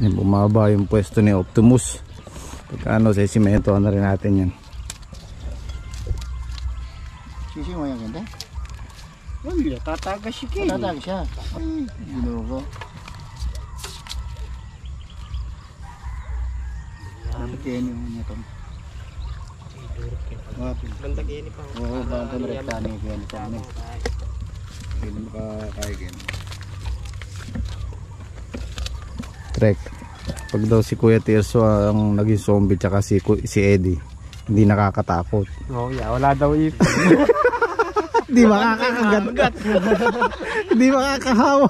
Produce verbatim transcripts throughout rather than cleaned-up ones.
Yan, bumaba yung pwesto ni Optimus. Pagkano sa simento na rin natin yan. Sisi mo yung ganda? Wala, tatagas siya kayo. Tatagas siya. Ay, ginawa ko. Dapat yan yung niya ito. Ganda kayo ni pa. Oo, baka ito rekta niya yan ito. Hindi mo makakaigin. Trek. Pag daw si Kuya Tirso ang naging zombie tsaka si, si Eddie, hindi nakakatakot. Oo, oh, yeah, wala daw ipin. Hindi makakakagat. Hindi makakahawa.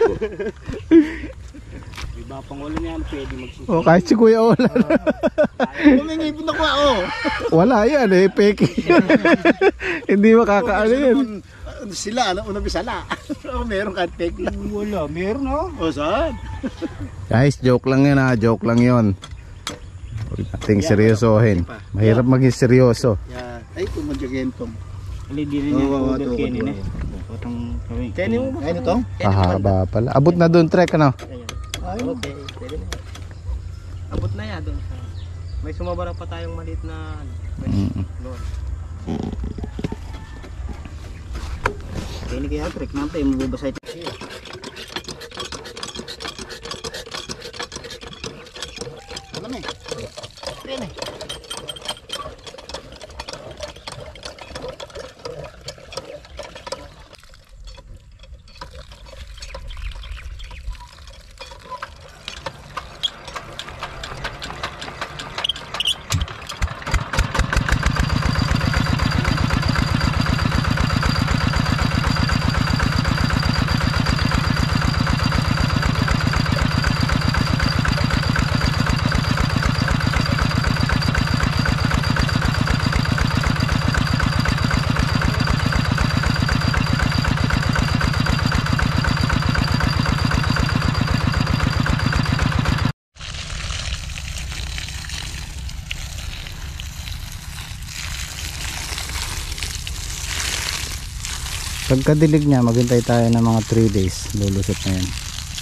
Iba pang ulo niya, pwede magsusunod. O kahit si Kuya Olan. Kumingipon ako ako. Wala yan eh, peke. Hindi makakaano yan. Sila, ano, unang bisala. Ako meron kahit peke. Wala, meron o. O saan? Guys, joke lang yun ha, joke lang yun. Huwag nating seryosohin. Mahirap maging seryoso. Yan. Ay, tumadyagin tong. Hindi din niya udot kainin eh. Potong kawing. Kainin mo ba? Kainin ito? Ahaba pala. Abot na doon, Trek, ano? Ay, okay. Pwede na. Abot na yan doon. May sumabara pa tayong maliit na doon. Kainin kaya Trek natin, mabubasay ito siya. Alam eh. Ayan eh. Pagkadilig niya, maghintay tayo ng mga three days. Lulusot na yan.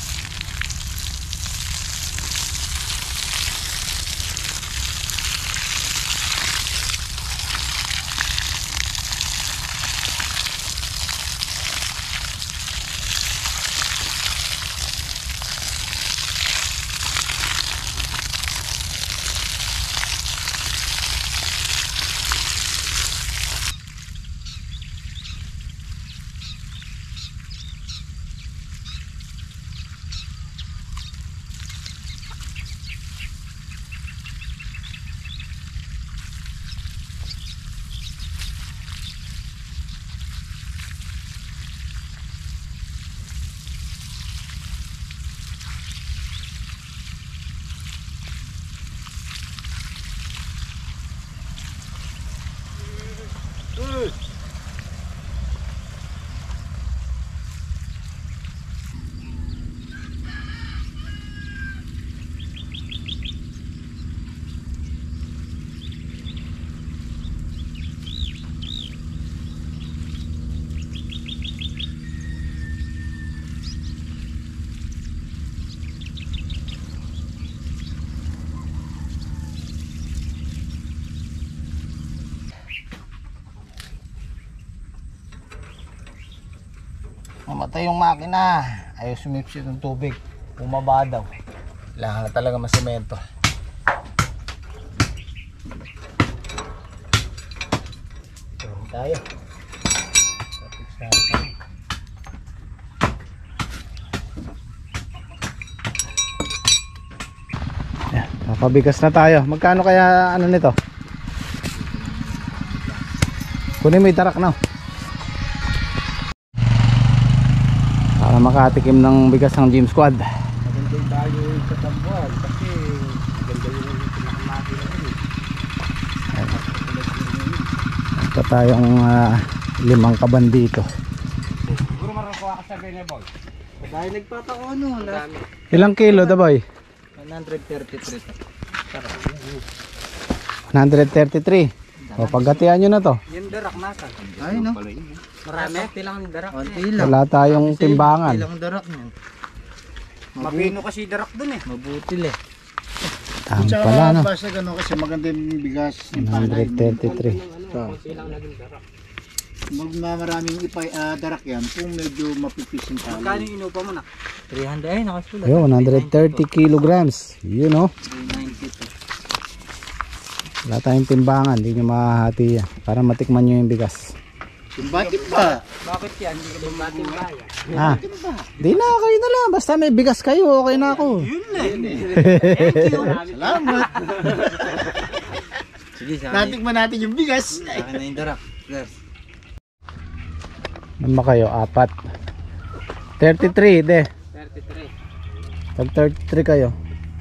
Mamatay yung makina. Ayaw sumipsip ng tubig. Bumaba daw. Kailangan na talaga masemento. Turun tayo. Yan, nakabigas na tayo. Magkano kaya ano nito? Kunin mo yung tarak na. Para makatikim ng bigas ng Jimsquad. Maganda tayo sa tambuhan kasi maganda yung pinakamakina rin. Ito tayong uh, limang kaban dito. Siguro marakuha ka sa Benebol. Dahil nagpatako ano. Ilang kilo daboy? one thirty-three. one thirty-three. O paggatian nyo na to. Yung darak nasa. Ay no. Marami. Tilang darak. Konti lang. Wala tayong timbangan. Ilang darak niyan. Mapino kasi darak dun eh. Mabutil eh. Tama pala, no? Basta gano'n kasi maganda yung bigas. one thirty-three. Magmamaraming ipay uh, darak yan kung medyo mapipis yung tali. Magkano yung inupa mo na? three hundred ay nakasulat. Ayun, one thirty kilograms. You know. three ninety to. Wala tayong timbangan, hindi nyo mahahati yan. Para matikman nyo yung bigas. Bakit ba? Bakit yan? Hindi ka bumati ba? Ah, di na, kayo na lang. Basta may bigas kayo, okay na ako. Yun na yun eh. Thank you. Salamat. Sige, natikman natin yung bigas. Saka na yung darak. Ano ba kayo? Apat. thirty-three, de. thirty-three. Tag thirty-three kayo.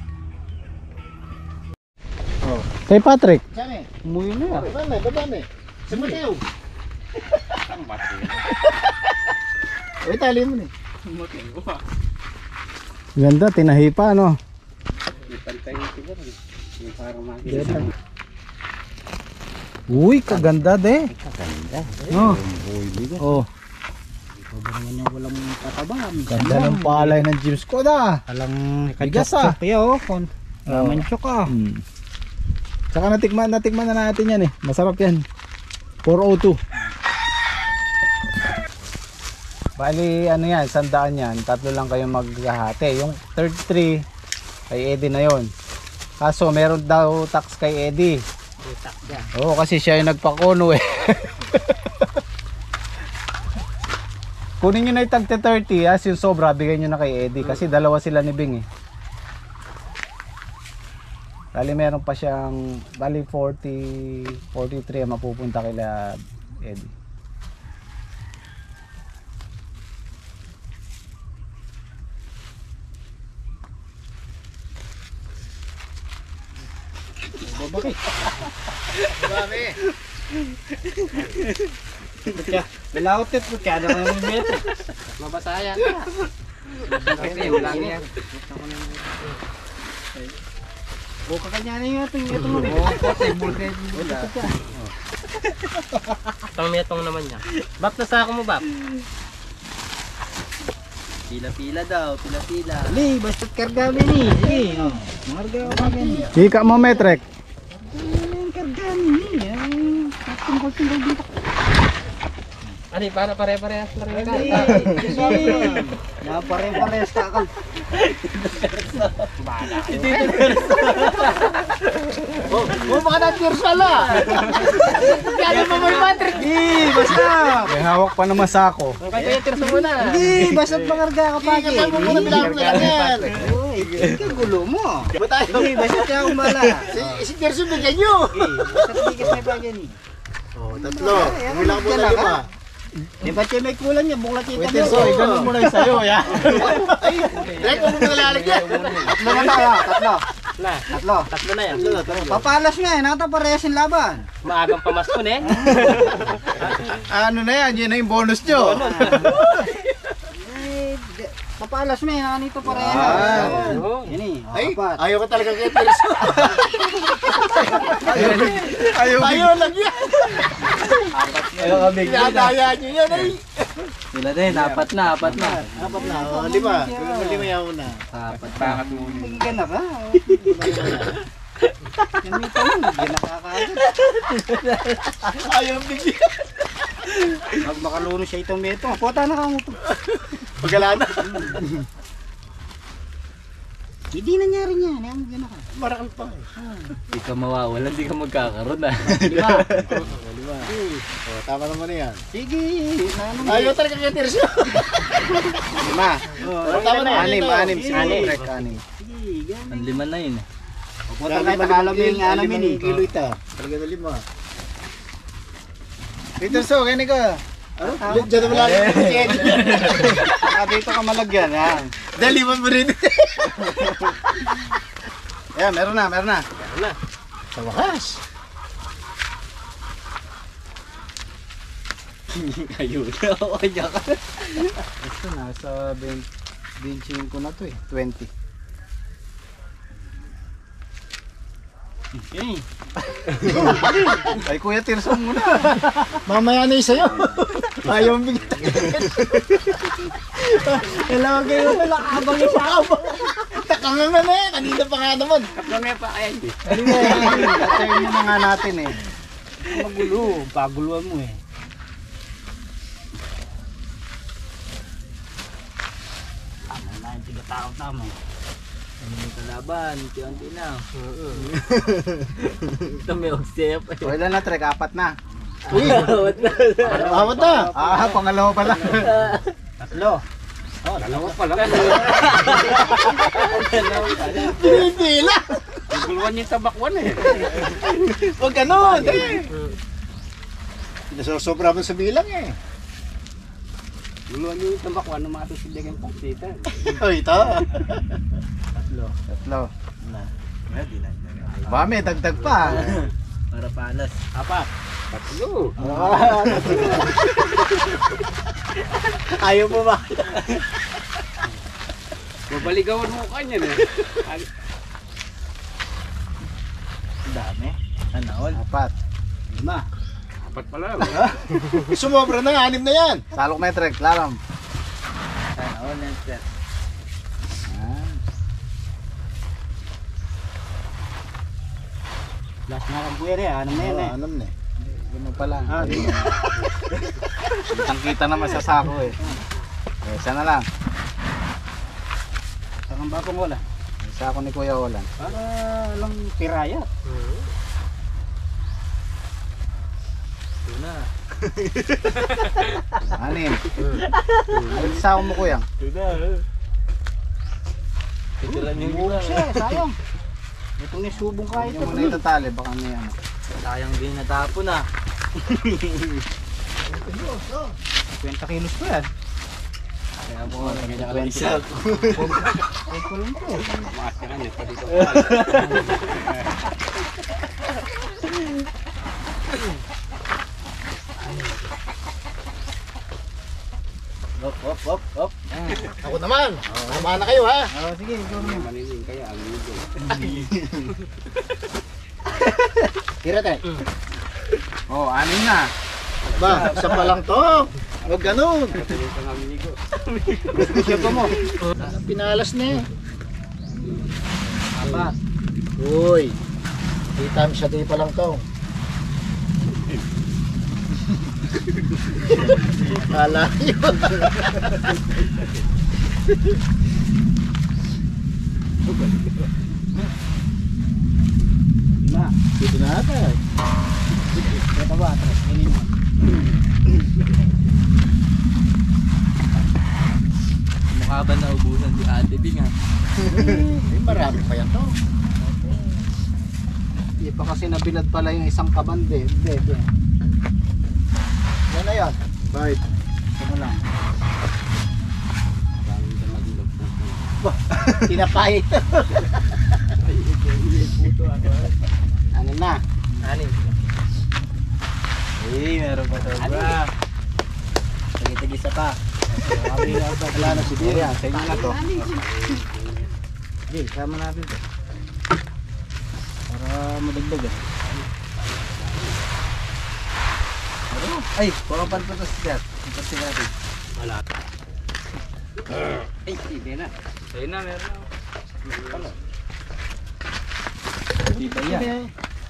Oh. Kay Patrick. Saan eh? Umuwi na yan. Babame, babame. Sa Mateo. Uy, tali mo na eh. Ganda, tinahi pa, no? Uy, kaganda, de. Kaganda. No. Oh. Naman yung walang tataba. Ganda ng palay ng Jimsquad, ah. Alang Bigas, ah. kachok-chok yun. Kon. Raman chok ah. Hmm. Tsaka natikman, natikman na natin yan eh. Masarap yan. four oh two. Bali, ano yan, sandaan yan. Tatlo lang kayong maghahati. Yung thirty-three, kay Eddie na yon. Kaso, meron daw tax kay Eddie. Oo, kasi siya yung nagpakono eh. Kunin nyo na yung tag thirty, as yung sobra, bigay nyo na kay Eddie. Kasi dalawa sila ni Bing eh. Bali, meron pa siyang, bali forty, forty-three ang mapupunta kila Eddie. Bakit? Dami. Kaya, bilautit mo kaya na ng meto. Mabasaya ka. Okay, wala yan. Buka kanya na yung ating ito mo. Oo, kote, bullet. Itong metong naman niya. Bap, nasako mo, Bap? Pila-pila daw, pila-pila. Li, basta't kargami ni. Sige, oh. Marga ka gani. Chika mo, Metrek. Kargami ni. Tingkol-tingkol dito. Ano, para pare-parehas na rin ka. Na pare-parehas ka ka. Oh, oh baka na-tears pala. Kaya mo may Patrick. Di, basta. May hawak pa naman sa ako. Kaya kaya tears mo na. Hindi, basta pangarga ka pa. Hindi, kasi mo muna bilang mo na yan. Uy, ikaw gulo mo. Hindi, basta kaya kumala. Si Tears yung bigyan nyo. Basta bigas may bagay ni. Oh, tatlo. Bilang mo na lima. Di ba siya may kulang niya, buklat kita mo. Wait, so, ganun mo na yung sayo, ya. Ay, direct mo muna lalagyan. Tatlo na tayo, tatlo. Na, Tatlo. tatlo na yan. Papalas nga eh, nakata parehas yung laban. Maagang pamasko na eh. Ano na yan, yun na yung bonus nyo. Papalas mo eh, nakanito parehas. Ah. Yan eh, Ay, apat. ayaw ka talaga kay Tears. Ayaw, Ayaw lang yan. ayaw kami. Pinadaya nyo yan ay. Sila din, apat na, apat na. Apat na, o, lima. Lima, lima yaw na. Apat bakit mo. Nagigyan na ka. Yan ito lang, nagigyan na kakagad. Ayaw bigyan. Pag makaluno siya itong meto, puta na ka mo to. Pagala na. Hindi nangyari niya, nang gana ka. Marakal pa. Hindi ka mawawala, hindi ka magkakaroon ah. Lima. Lima. O, tama naman na yan. Sige, nanong. Ayaw talaga kay Tears. Lima. O, tama na yan. Anim, Ito. anim. Si Anim. Metrek, anim. Sige, gana. Ang lima na yun eh. Puta na tagalog yung alamin eh. Kilo ita. Talaga na lima. Peter, so, kaya ka. Ano? Diyan naman lang. Ah, dito ka malagyan, yan. Daliman mo rin. Yan, meron na, meron na. Sa wakas. Ayun, ako kanya ka. Ito, nasa twenty ko na to eh, twenty. Okay. Ay, Kuya Tirso muna. Mamaya na yung sa'yo. Ayaw mong bigyan. Kailangan kayo na nakabang yung sako. Taka nga nga eh. Kanina pa nga naman. Kaplamaya pa kaya hindi. Kanina eh. Tatayin mo na nga natin eh. Magulo, paguluan mo eh. Tama na yung tigatakot tama. Ano yung kalaban, unti-unti na. Ito may oksep. O ilan na Trek? Apat na. Uy! Awat na! Ah, pangalawa pala. Tatlo. Oh, dalawa pa lang. Pinipila! Guluan yung tabakwan eh. Huwag ganun! Eh. Nasosobra mo sa bilang eh. Guluan yung tabakwan na matusilig ang paksitan. O ito. Tatlo. Tatlo. Na. Ba, may dagdag pa. Para palas. Apat. Tatlo. Ayaw mo ba? Babaligawan mo kanya eh. Dami. Anaon. Apat. Lima. Apat pa lang. Sumobra na, anim na yan. Salok may Trek, lalam. Anaon and set. Ah. Last na lang buwere. Ano na yan eh. Anam na eh. Ganun pala. Ah, di ba? Kitang-kita naman sa sako eh. Eh, isa na lang. Sakang ba pong wala? Sako ni Kuya Olan. Para lang piraya. Ito na. Anim. Ano sa sako mo Kuya? Ito na. Ito lang yung buwan. Sayang. Itong nisubong ka ito. Yung muna itatali, baka may ano. Sayang din natapon ah. twenty kilos pa yan. Kaya mo kanya ka isa. Ay, kulang to. Maas ka lang eh. Pati ito. Hop, hop, hop, hop. Ako naman. Tama na kayo ha. Oh, sige, ikaw naman. Maniling kaya ang ligo. Tira tayo. Oh, anim na. Ba, isa pa lang to. Huwag ganun. Patuloy ka nga ligo. Siya pa mo. Pinalas na eh. Apat. Uy. three times a day pa lang to. Kala nyo. Lima. Dito na ata. Ito ba? Inin mo. Mukha ba naubusan si Ate Bing ha? Eh, marami pa yan to. Hindi pa kasi nabilad pala yung isang kabande. Hindi, hindi. Yan na yan. Bite. Ito lang. Tinapay. Anim na. Anim. Eh, meron pa to ba? Tagi-tagi sa pa. Sabi na ito. Wala na si Bia. Sa inyo na to. Okay, sama natin to. Para madagdag eh. Ay, pakapan pa ito si Sir. Ipati natin. Wala. Ay, hindi na. Sa'yo na, meron na. Di ba yan?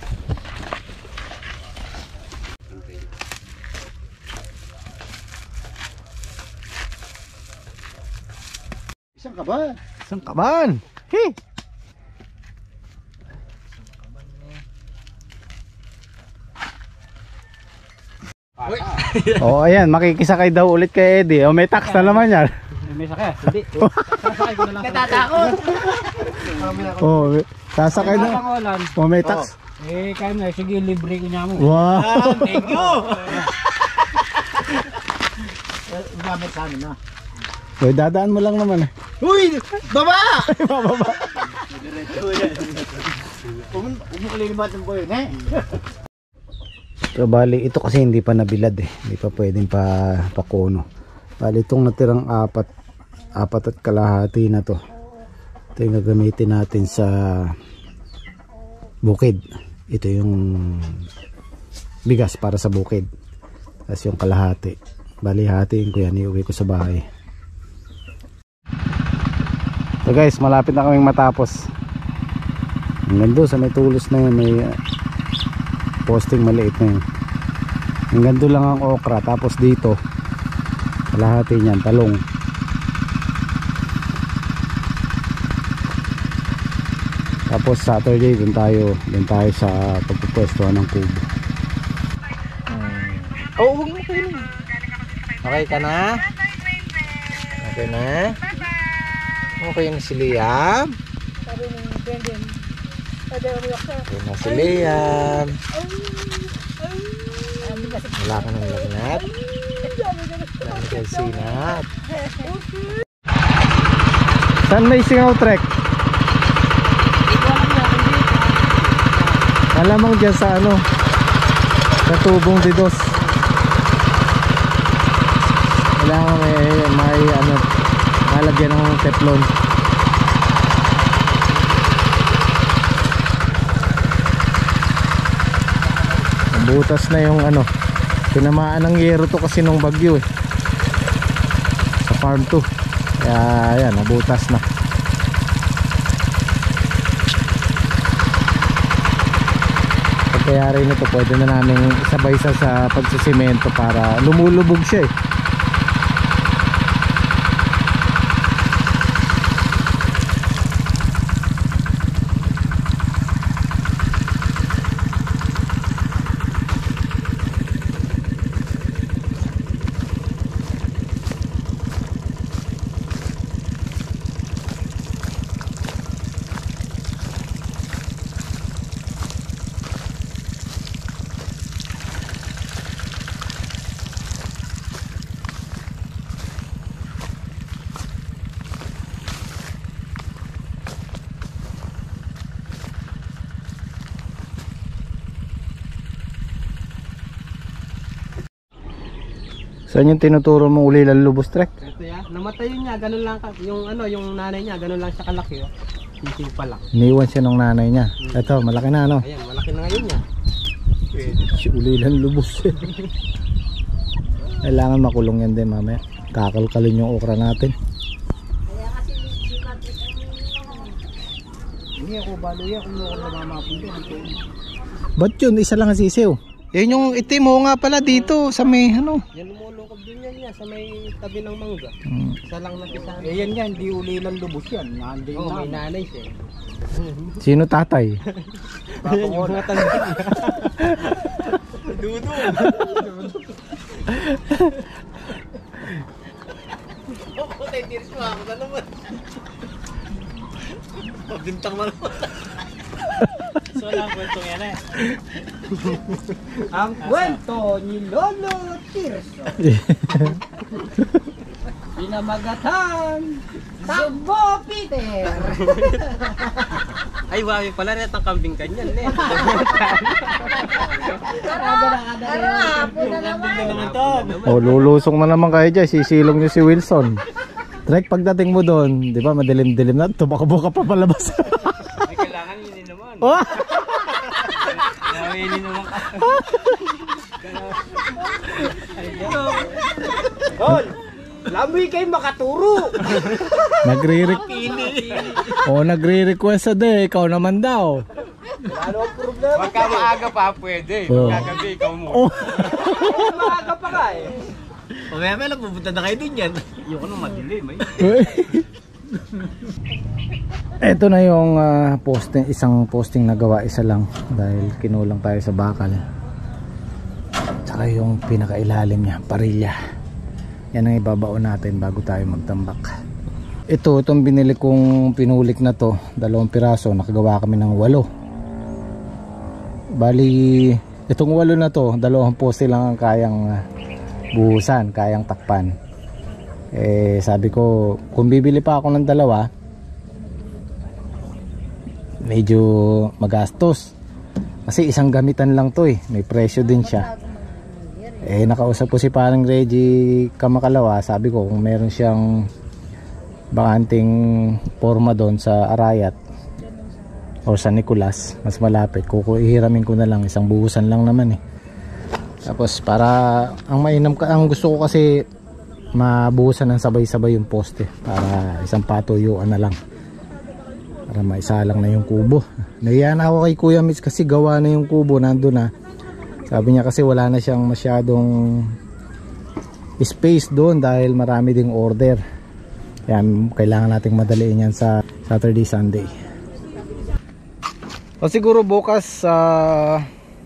Isang ka ba? Isang kaban. Hey! Uy. Oh, ayan, makikisakay daw ulit kay Eddie. Oh, may tax na naman yan. May sakay. Hindi. Sasakay ko na lang. Natatakot. Oh, sasakay na. Pangolan. Oh, may tax. Eh, kaya na. Sige, libre ko niya mo. Wow. Thank you. Gamit sa amin na. Uy, dadaan mo lang naman eh. Uy! Baba! Bababa. Huwag mo kalilimutan ko yun eh. So, bali, ito kasi hindi pa nabilad eh. Hindi pa pwedeng pa pakuno. Bali, itong natirang apat, apat at kalahati na to. Ito yung gagamitin natin sa bukid. Ito yung bigas para sa bukid. Tapos yung kalahati Bali hatiin ko yan, iuwi ko sa bahay. So guys, malapit na kaming matapos. Hanggang doon sa may tulos na yun, may uh, posting maliit na yun. Hanggang doon lang ang okra. Tapos dito kalahati niyan, talong. Tapos Saturday dun tayo dun tayo sa pagpupwestuhan ng kubo. Oo, oh, huwag mo kayo na. Okay ka na? Okay na? Okay na si Liam? Okay na si Liam. Wala ka ng lagnat? Wala ka ng sinat? Saan may singaw trek? Malamang dyan sa ano, sa tubong didos. Kailangan may, may ano, malagyan ng teflon. Butas na yung ano, tinamaan ng yero to kasi nung bagyo eh, sa farm to. Kaya ayan, nabutas na. Pagkayari nito pwede na namin isabay sa, sa pagsisimento para lumulubog siya eh. Saan yung tinuturo mong ulilan lubos trek? Ito ya, namatay yun niya, ganun lang ka, yung ano, yung nanay niya, ganun lang siya kalaki oh. Sisig pa lang. Iniwan siya ng nanay niya. Hmm. Ito, malaki na ano? Ayan, malaki na ngayon niya. Si ulilan lubos. Kailangan makulong yan din mamaya. Kakalkalin yung okra natin. Hindi ako baluya kung ako namamapin doon. Ba't yun? Isa lang ang sisiw. Yan yung itim mo nga pala dito sa may ano. Yan lumulukog din yan niya sa may tabi ng mangga. Hmm. Isa lang nakisama. Eh yan yan, di ulilan lubos yan. Nandun Oo, na. may nanay siya. Sino tatay? Ayan yung mga tanda niya. Dudo. Opo, tayo tiris mo ako na naman. Mabintang mo naman. So lang kwento yan eh. Ang kwento ni Lolo Tirso. Pinamagatan Takbo Peter. Ay wawi pala rin ang kambing kanyan eh. O lulusong na naman kayo dyan. Sisilong nyo si Wilson. Trek, pagdating mo doon, di ba madilim-dilim na, tumakbo ka pa palabas. Ay kailangan yun naman. Oh! Nawili naman ka. Hol! Lamoy kayo makaturo! Nagre-request. Oh, nagre-request sa day. Ikaw naman daw. Ano ang problema? Pagka maaga pa pwede. Oh. Pagkagabi ikaw mo. Oh. Maaga pa ka eh. Pagkaya may lang pupunta na kayo din yan. Yung ano madilim eh. Ito na yung uh, posting, isang posting na gawa, isa lang dahil kinulang tayo sa bakal. Tsaka yung pinakailalim niya, parilya. Yan ang ibabaon natin bago tayo magtambak. Ito, itong binili kong pinulik na to, dalawang piraso, nakagawa kami ng walo. Bali, itong walo na to, dalawang poste lang ang kayang uh, buhusan, kayang takpan. Eh sabi ko, kung bibili pa ako ng dalawa, medyo magastos. Kasi isang gamitan lang to eh, may presyo din siya. Eh nakausap ko si parang Reggie Kamakalawa, sabi ko kung meron siyang bakanting forma doon sa Arayat o sa Nicolas, mas malapit, kukuhiramin ko na lang, isang buhusan lang naman eh. Tapos para ang mainam ka, ang gusto ko kasi mabuhusan ng sabay-sabay yung poste para isang patuyuan na lang. Para maisalang na yung kubo. Nahiyan ako kay Kuya Mitch kasi gawa na yung kubo, nandun na. Sabi niya kasi wala na siyang masyadong space doon dahil marami ding order. Yan, kailangan nating madaliin yan sa Saturday, Sunday. O siguro bukas uh,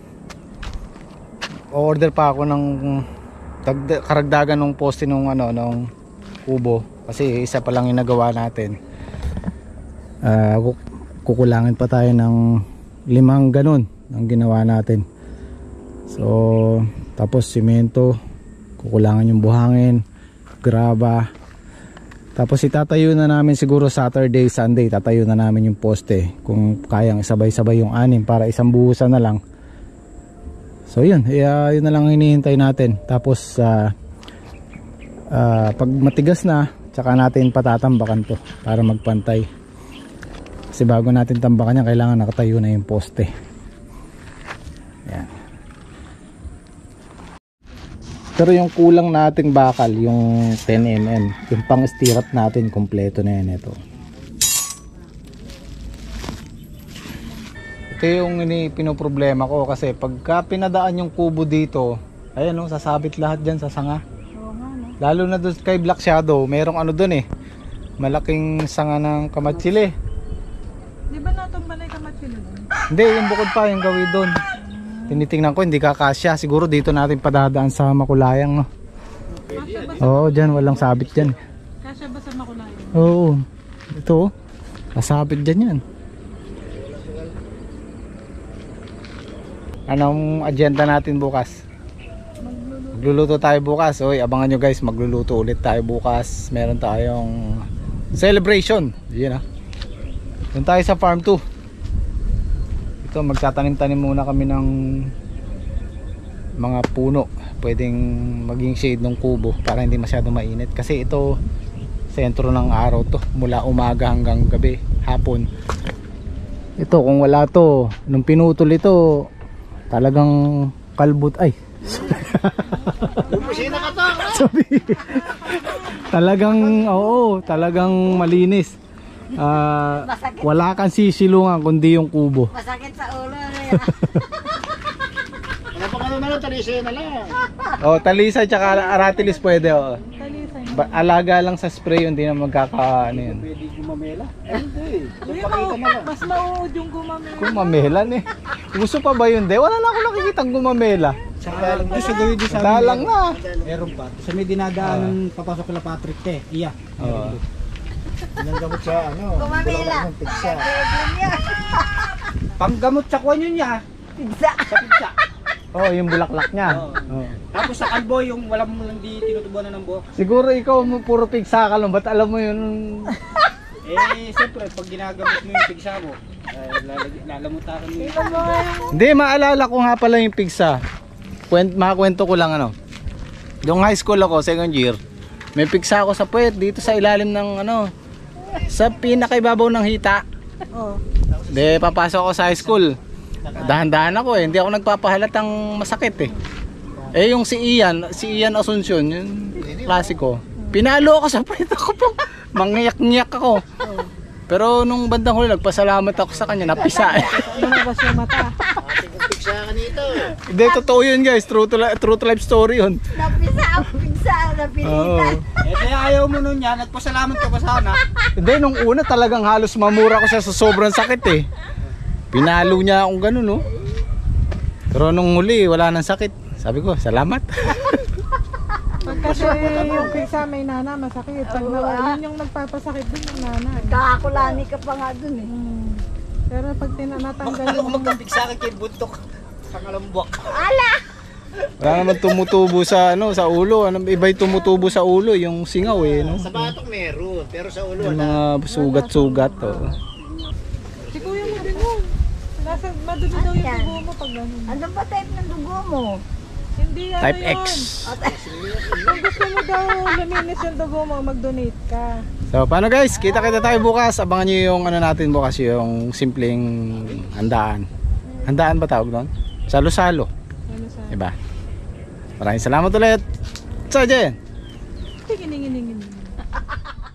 order pa ako ng karagdagan ng poste nung ano, nung kubo kasi isa pa lang yung nagawa natin. Uh, kukulangin pa tayo ng limang ganun ang ginawa natin. So tapos simento, kukulangan yung buhangin, graba. Tapos itatayo na namin siguro Saturday, Sunday, tatayo na namin yung poste kung kayang sabay-sabay yung anim para isang buhusan na lang. So yun, uh, yun na lang hinihintay natin. Tapos uh, uh, pag matigas na, tsaka natin patatambakan to para magpantay. Kasi bago natin tambakan yan, kailangan nakatayo na yung poste. Yan. Pero yung kulang nating bakal, yung ten millimeter, yung pang stirrup natin, kompleto na yan ito. Ito yung ini pinoproblema ko kasi pagka pinadaan yung kubo dito, ayan o, sasabit lahat dyan sa sanga. Lalo na doon kay Black Shadow, merong ano doon eh, malaking sanga ng kamatsili. Di ba natumba na yung kamatsili doon? Hindi, yung bukod pa yung gawin doon. Tinitingnan ko, hindi kakasya. Siguro dito natin padadaan sa Makulayang, no? Oo, dyan, walang sabit dyan. Kasya ba sa Makulayang? Oo, ito, kasabit dyan yan. Anong agenda natin bukas? Magluluto tayo bukas. Oy, abangan nyo guys, magluluto ulit tayo bukas. Meron tayong celebration. Yun ah. Doon tayo sa farm two. Ito, magtatanim-tanim muna kami ng mga puno. Pwedeng maging shade ng kubo para hindi masyadong mainit. Kasi ito, sentro ng araw to. Mula umaga hanggang gabi, hapon. Ito, kung wala to, nung pinutol ito, talagang kalbot ay. Bumusina ka to. Sabi. Talagang oo, talagang malinis. Uh, wala kang sisilungan kundi yung kubo. Masakit sa ulo na yan. Ano pa ano na lang, talisay na lang. Oh, talisay tsaka aratilis pwede oh. Talisay. Ba alaga lang sa spray yun, hindi na magkaka ano yun. Pwede gumamela. Eh, hindi. Uy, ma- mas mauud yung gumamela. Gumamelan eh. Gusto pa ba yun de? Wala na ako nakikitang gumamela. Saka lang doon sa gawin doon sa Dalang na. meron pa. Sa may dinadaan papasok kila Patrick te. Iya. Oo. Ilang gamot sa ano? Gumamela. Ng pigsa. Problem yan. Panggamot sa kwan yun niya. Pigsa. Sa pigsa. Oh, yung bulaklak niya. Oo. Oh. Tapos sa kalbo yung walang hindi tinutubuan na ng buhok. Siguro ikaw mo puro pigsa ka lang, ba't alam mo yun? Eh, siyempre, pag ginagamot mo yung pigsa mo, eh, lalag- lalamutakan mo yun. Hindi, maalala ko nga pala yung pigsa. Kwent, makakwento ko lang ano. Yung high school ako, second year, may pigsa ako sa puwet dito sa ilalim ng ano, sa pinakaibabaw ng hita. Oh. De, papasok ako sa high school. Dahan-dahan ako eh, hindi ako nagpapahalatang masakit eh. Eh yung si Ian, si Ian Asuncion, yung klasiko. Pinalo ako sa puwet ako po. Mangyak-nyak ako. Pero nung bandang huli, nagpasalamat ako sa kanya, napisa eh. Lumabas yung mata. Ating kong pigsa ka nito. Hindi, totoo yun guys, true to, li- true to life story yun. Napisa ang pigsa. Napilitan. Eh, kaya ayaw mo nun yan, nagpasalamat ka pa sana. Hindi, nung una talagang halos mamura ko siya sa sobrang sakit eh. Pinalo niya akong ganun no. Pero nung huli, wala nang sakit. Sabi ko, salamat. Pag kasi yung pigsa may nana, masakit. Pag na, yun yung nagpapasakit din ng nana. Eh. Kakakulani ka pa nga dun eh. Hmm. Pero pag tinatanggal Bakit ako yung... magkapigsa ka kay buntok sa kalambok? Ala! Wala naman tumutubo sa ano sa ulo. Ano, iba'y tumutubo sa ulo, yung singaw eh. No? Sa batok meron, pero sa ulo Yung wala. mga sugat-sugat. Oh. Si Kuya mo din mo. Nasa madumi daw yung Ayan. dugo mo pag ganun. Ano ba type ng dugo mo? Hindi ano Type yun. X. Kung gusto mo daw luminis yung dugo mo, mag-donate ka. So paano guys, kita-kita tayo bukas. Abangan nyo yung ano natin bukas, yung simpleng handaan. Handaan ba tawag doon? Salo-salo. Ano sa... Diba? Maraming salamat ulit. Sa Jen. Tingin, tingin, tingin.